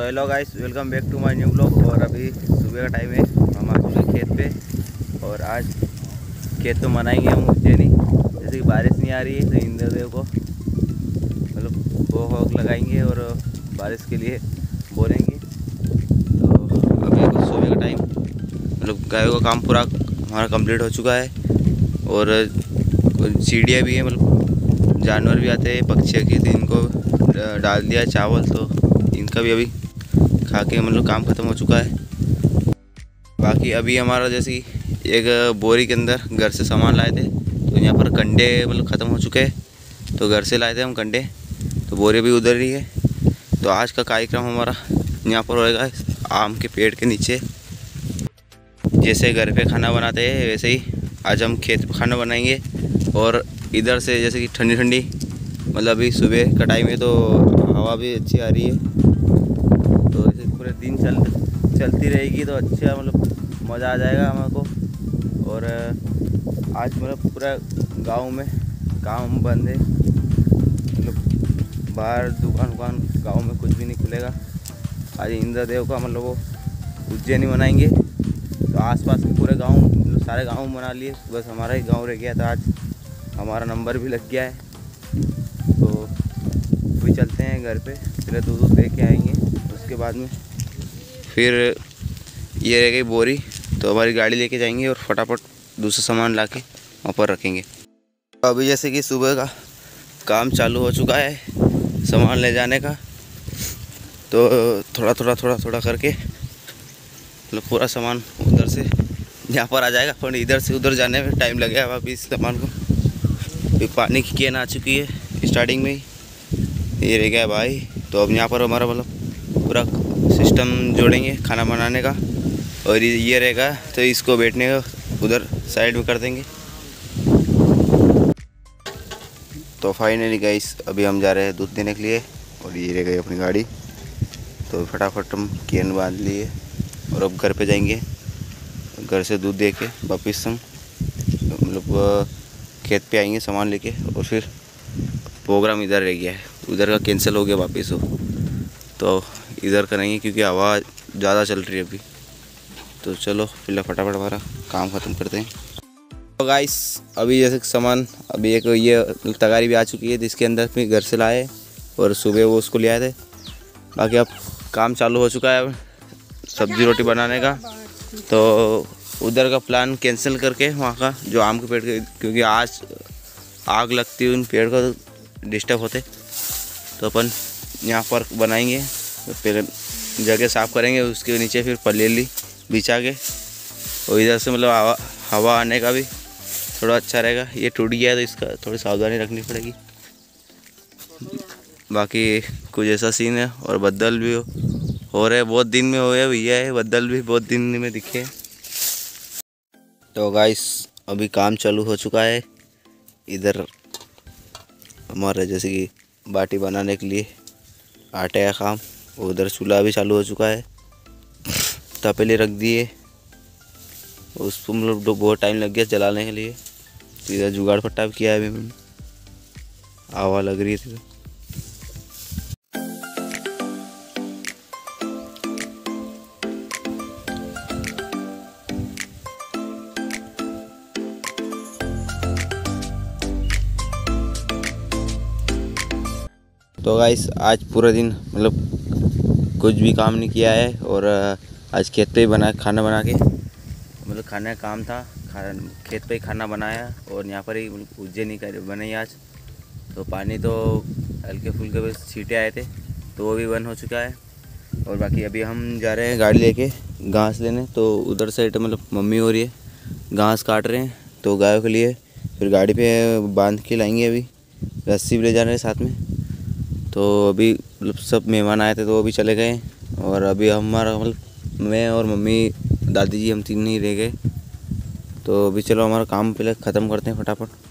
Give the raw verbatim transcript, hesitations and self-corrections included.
तो hello guys, welcome back to my new blog. और अभी सुबह का टाइम है, हम आ चुके हैं खेत पे। और आज खेत तो मनाएंगे हम उज्जैनी। जैसे कि बारिश नहीं आ रही है तो इंद्र देव को मतलब भोग वोग लगाएंगे और बारिश के लिए बोलेंगे। तो अभी सुबह का टाइम मतलब गायों का काम पूरा हमारा कंप्लीट हो चुका है। और सीढ़ियाँ भी है, मतलब जानवर भी आते हैं, पक्षी की, तो इनको डाल दिया चावल, तो इनका भी अभी खा के मतलब काम ख़त्म हो चुका है। बाकी अभी हमारा जैसे एक बोरी के अंदर घर से सामान लाए थे, तो यहाँ पर कंडे मतलब ख़त्म हो चुके हैं, तो घर से लाए थे हम कंडे, तो बोरी भी उधर ही है। तो आज का कार्यक्रम हमारा यहाँ पर होएगा आम के पेड़ के नीचे। जैसे घर पे खाना बनाते हैं वैसे ही आज हम खेत पे खाना बनाएंगे। और इधर से जैसे कि ठंडी ठंडी मतलब अभी सुबह का टाइम है तो हवा भी अच्छी आ रही है, तो ऐसे पूरे दिन चल चलती रहेगी तो अच्छा मतलब मज़ा आ जाएगा हमारे को। और आज मतलब पूरा गांव में काम बंद है, मतलब बाहर दुकान दुकान गांव में कुछ भी नहीं खुलेगा। आज इंद्र देव का मतलब वो उज्जैनी मनाएंगे, तो आसपास के पूरे गांव मतलब सारे गांव मना लिए, बस हमारा ही गांव रह गया था। आज हमारा नंबर भी लग गया है, तो अभी चलते हैं घर पे, पहले दूध दूध दे के आएंगे, उसके बाद में फिर ये रह गई बोरी, तो हमारी गाड़ी लेके जाएंगे और फटाफट दूसरा सामान लाके वहाँ पर रखेंगे। अभी जैसे कि सुबह का काम चालू हो चुका है सामान ले जाने का, तो थोड़ा थोड़ा थोड़ा थोड़ा करके मतलब पूरा सामान उधर से यहाँ पर आ जाएगा, पर इधर से उधर जाने में टाइम लगेगा वापिस इस सामान को। फिर पानी की कैन आ चुकी है स्टार्टिंग में ही, ये रह गया भाई। तो अब यहाँ पर हमारा मतलब पूरा सिस्टम जोड़ेंगे खाना बनाने का, और ये रहेगा तो इसको बैठने का उधर साइड में कर देंगे। तो फाइनली गाइस अभी हम जा रहे हैं दूध देने के लिए, और ये रह गई अपनी गाड़ी, तो फटाफट हम कैन बांध लिए और अब घर पे जाएंगे। घर से दूध दे के वापस हम मतलब खेत पे आएंगे सामान लेके, और फिर प्रोग्राम इधर रह गया है, उधर का कैंसिल हो गया वापस हो, तो इधर करेंगे क्योंकि हवा ज़्यादा चल रही है अभी। तो चलो फिलहाल फटाफट हमारा काम ख़त्म करते हैं। तो गाइस अभी जैसे सामान अभी एक ये तगारी भी आ चुकी है, जिसके अंदर फिर घर से लाए और सुबह वो उसको ले आए थे। बाकी अब काम चालू हो चुका है सब्ज़ी रोटी बनाने का, तो उधर का प्लान कैंसिल करके वहाँ का जो आम के पेड़ के, क्योंकि आज आग लगती है उन पेड़ को तो डिस्टर्ब होते, तो अपन यहाँ पर बनाएंगे। तो पहले जगह साफ़ करेंगे, उसके नीचे फिर पलेली बिछा के, और इधर से मतलब हवा हवा आने का भी थोड़ा अच्छा रहेगा। ये टूट गया है तो इसका थोड़ी सावधानी रखनी पड़ेगी। बाकी कुछ ऐसा सीन है, और बदल भी हो हो रहे बहुत दिन में हो गया भैया है, बदल भी बहुत दिन में दिखे। तो गाइस अभी काम चालू हो चुका है इधर हमारे जैसे कि बाटी बनाने के लिए आटे का काम, उधर चूल्हा भी चालू हो चुका है, तपेले रख दिए, उसको मतलब बहुत टाइम लग गया जलाने के लिए। इधर जुगाड़ फट्टा भी किया है अभी, हवा लग रही थी। तो गाइस आज पूरा दिन मतलब कुछ भी काम नहीं किया है, और आज खेत पे ही बना खाना बना के मतलब खाने का काम था, खा खेत पे ही खाना बनाया, और यहाँ पर ही उज्जैनी का बनाई आज। तो पानी तो हल्के फुल्के बस छींटे आए थे, तो वो भी बंद हो चुका है। और बाकी अभी हम जा रहे हैं गाड़ी लेके घास लेने, तो उधर साइड मतलब मम्मी हो रही है घास काट रहे हैं, तो गायों के लिए फिर गाड़ी पे बांध के लाएंगे। अभी रस्सी भी ले जा रहे हैं साथ में। तो अभी मतलब सब मेहमान आए थे तो वो भी चले गए, और अभी हमारा मतलब मैं और मम्मी दादी जी हम तीन ही रह गए। तो अभी चलो हमारा काम पहले ख़त्म करते हैं फटाफट।